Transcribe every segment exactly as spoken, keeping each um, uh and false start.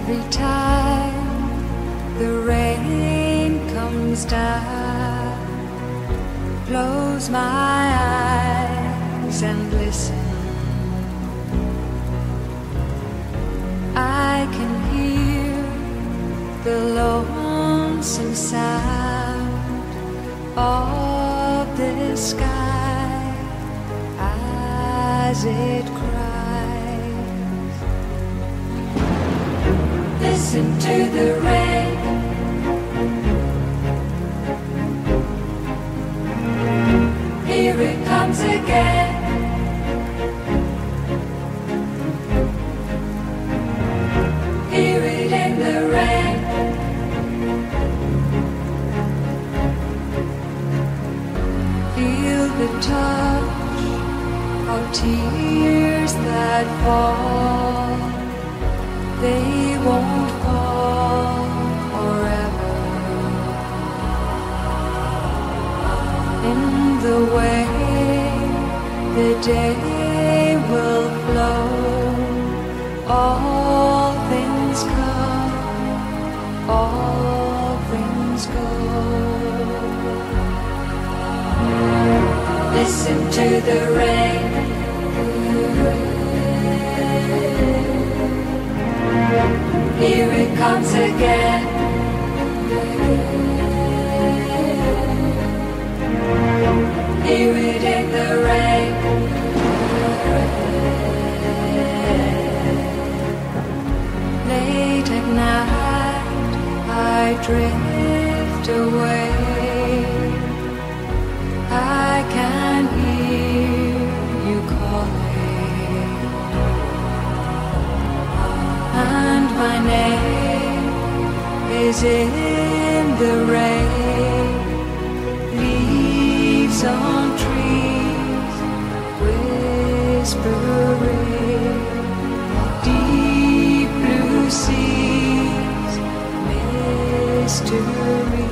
Every time the rain comes down, close my eyes and listen. I can hear the lonesome sound of the sky as it cries. Listen to the rain. Here it comes again. Hear it in the rain. Feel the touch of tears that fall. They won't fall forever. In the way the day will flow, all things come, all things go. Listen to the rain. Here it comes again. Hear it in the rain. Late at night I drift away. I can hear you calling, and my name is in the rain. Leaves on trees whispering, deep blue seas, mystery.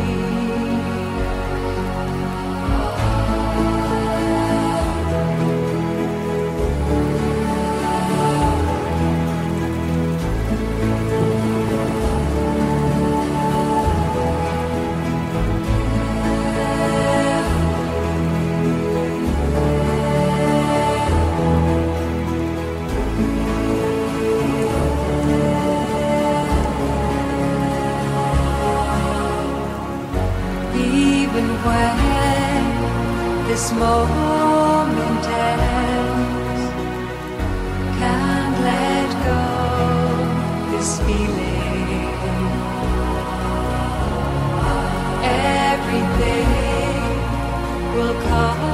Even when this moment ends, can't let go this feeling. Everything will come